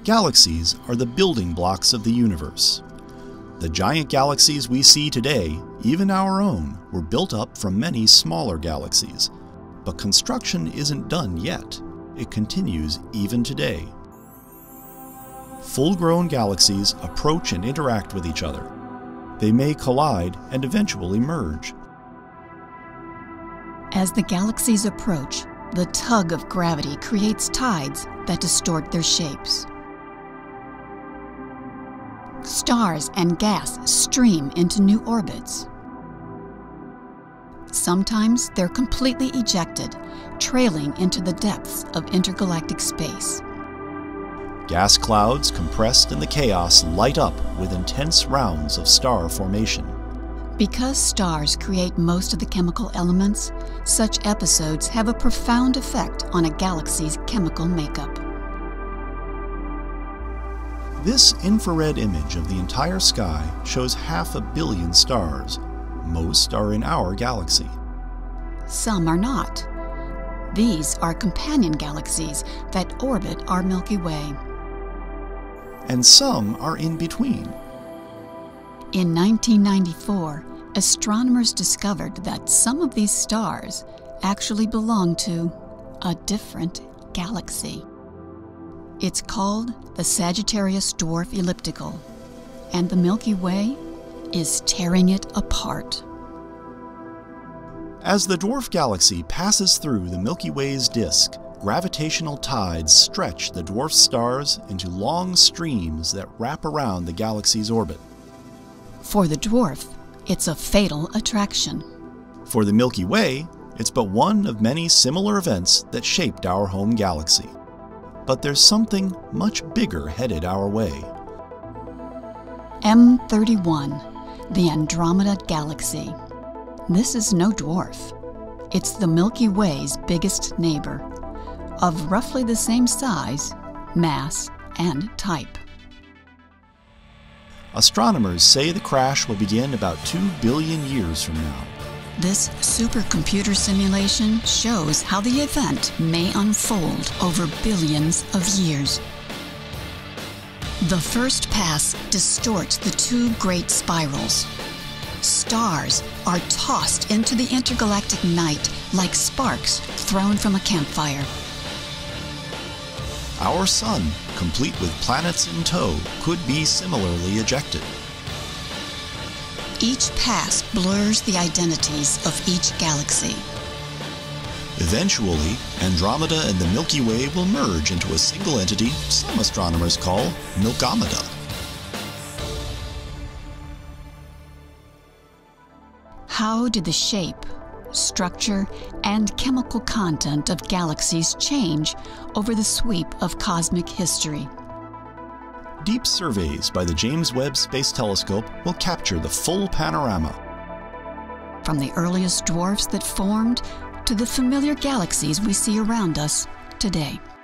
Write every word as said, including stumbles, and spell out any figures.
Galaxies are the building blocks of the universe. The giant galaxies we see today, even our own, were built up from many smaller galaxies. But construction isn't done yet. It continues even today. Full-grown galaxies approach and interact with each other. They may collide and eventually merge. As the galaxies approach, the tug of gravity creates tides that distort their shapes. Stars and gas stream into new orbits. Sometimes they're completely ejected, trailing into the depths of intergalactic space. Gas clouds compressed in the chaos light up with intense rounds of star formation. Because stars create most of the chemical elements, such episodes have a profound effect on a galaxy's chemical makeup. This infrared image of the entire sky shows half a billion stars. Most are in our galaxy. Some are not. These are companion galaxies that orbit our Milky Way. And some are in between. In nineteen ninety-four, astronomers discovered that some of these stars actually belong to a different galaxy. It's called the Sagittarius Dwarf Elliptical, and the Milky Way is tearing it apart. As the dwarf galaxy passes through the Milky Way's disk, gravitational tides stretch the dwarf stars into long streams that wrap around the galaxy's orbit. For the dwarf, it's a fatal attraction. For the Milky Way, it's but one of many similar events that shaped our home galaxy. But there's something much bigger headed our way. M thirty-one, the Andromeda Galaxy. This is no dwarf. It's the Milky Way's biggest neighbor, of roughly the same size, mass, and type. Astronomers say the crash will begin about two billion years from now. This supercomputer simulation shows how the event may unfold over billions of years. The first pass distorts the two great spirals. Stars are tossed into the intergalactic night like sparks thrown from a campfire. Our Sun, complete with planets in tow, could be similarly ejected. Each pass blurs the identities of each galaxy. Eventually, Andromeda and the Milky Way will merge into a single entity some astronomers call Milkomeda. How did the shape, structure, and chemical content of galaxies change over the sweep of cosmic history? Deep surveys by the James Webb Space Telescope will capture the full panorama. From the earliest dwarfs that formed to the familiar galaxies we see around us today.